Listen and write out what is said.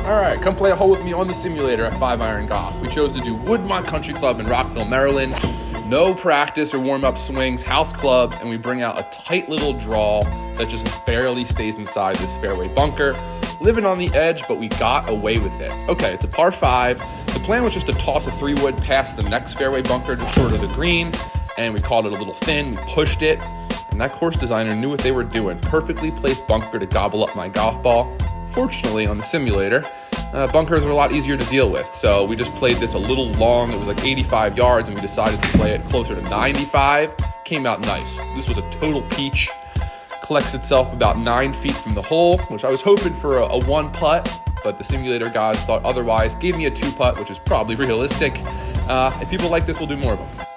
All right, come play a hole with me on the simulator at 5-Iron Golf. We chose to do Woodmont Country Club in Rockville, Maryland. No practice or warm-up swings, house clubs, and we bring out a tight little draw that just barely stays inside this fairway bunker. Living on the edge, but we got away with it. Okay, it's a par 5. The plan was just to toss a 3-wood past the next fairway bunker to short of the green, and we called it a little thin. We pushed it, and that course designer knew what they were doing. Perfectly placed bunker to gobble up my golf ball. Fortunately, on the simulator, bunkers are a lot easier to deal with, so we just played this a little long. It was like 85 yards, and we decided to play it closer to 95. Came out nice. This was a total peach. Collects itself about 9 feet from the hole, which I was hoping for a 1-putt, but the simulator guys thought otherwise. Gave me a 2-putt, which is probably realistic. If people like this, we'll do more of them.